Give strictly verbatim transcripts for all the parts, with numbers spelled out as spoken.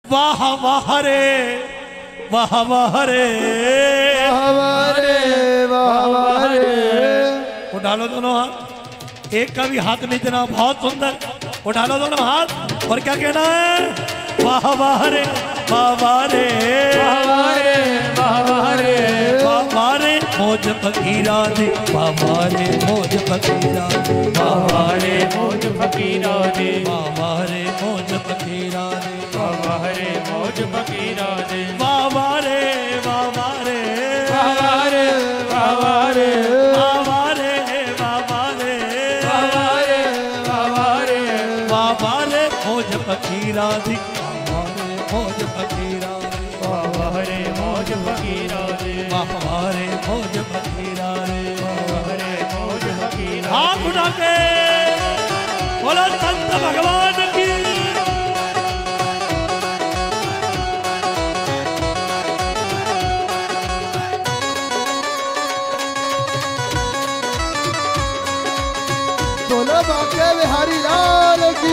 वाह वाह रे वाह वाह रे वाह रे वाह वाह रे। उठा लो दोनों हाथ, एक का भी हाथ नहीं देना, बहुत सुंदर। उठा लो दोनों हाथ और क्या कहना है? वाह वाह रे वाह वाह रे वाह वाह रे वाह वाह रे। वाह वाह रे मौज फकीरा दे, वाह वाह रे मौज फकीरा दे, वाह वाह रे मौज फकीरा दे, वाह वाह रे मौज फकीरा दे, वाह वाह रे मौज फकीरा दे। वाह वाह रे वाह वाह रे वाह वाह रे वाह वाह रे वाह वाह रे वाह वाह रे वाह वाह रे वाह वाह रे। वाह वाह रे मौज फकीरा दी, वाह रे मौज फकीरा दे, वाह वाह रे मौज फकीरा दे, वाह वाह रे मौज फकीरा दे। वाह रे मौज फकीरा। हाथ उठा के बोलो संत भगवान की। बोलो बाके बिहारी लाल की।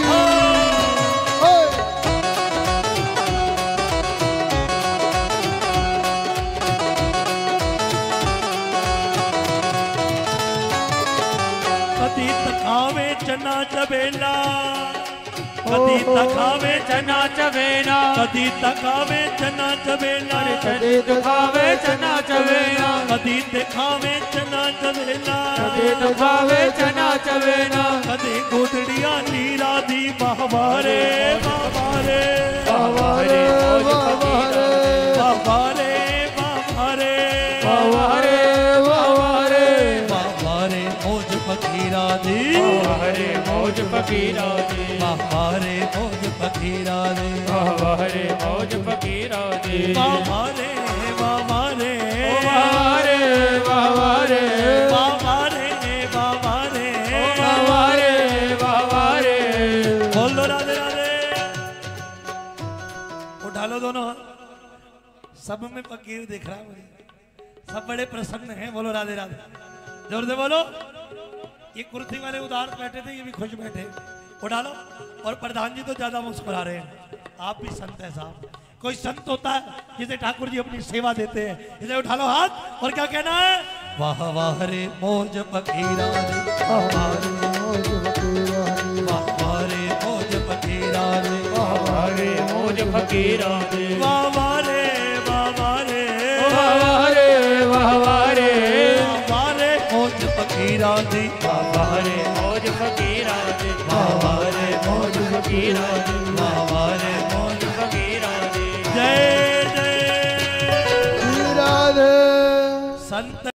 कदी तखावे चना चबेला, कदी तखावे चना चवेना, कदी तखावे चना चबेला, कदी दुखावे चना चवेना, कदी दिखावे चना चबेला, कदी दुखावे चना चवेना। कदी गुदड़िया नीरा दी, बाहवारे बाहवारे बाहवारे बाहवारे बाहवारे बाहवारे बाहवारे बाहवारे बाहवारे मौज फकीरा दी, बाहवारे मौज फकीरा दे, बाहवारे मौज फकीरा दी, बाहवारे मौज फकीरा दे। बाहवारे बाहवारे बाहवारे बाहवारे बाहवारे बाहवारे बाहवारे बाहवारे। बोलो राधे राधे। उठा लो दोनों हाथ। सब में फकीर दिख रहा है मुझे, सब बड़े प्रसन्न हैं। बोलो राधे राधे, जोर से बोलो। ये कुर्सी वाले उदार बैठे थे, ये भी खुश बैठे। उठा लो। और प्रधान जी तो ज्यादा मुस्कुरा रहे हैं, आप भी संत है साहब। कोई संत होता है जिसे ठाकुर जी अपनी सेवा देते हैं, इसे उठा लो हाथ और क्या कहना है? वाह वाह रे मौज फकीरा रे, वाह वाह रे मौज फकीरा रे, वाह वाह रे मौज फकीरा रे, बाहवारे मौज फकीरा दे, वाह वाह रे वाह वाह रे बाहवारे बाहवारे वाह वाह रे मौज फकीरा दी, बाहवारे मौज फकीरा दे, बाहवारे मौज फकीरा दे, वाह वाह रे मौज फकीरा दे। जय जय राधे संत।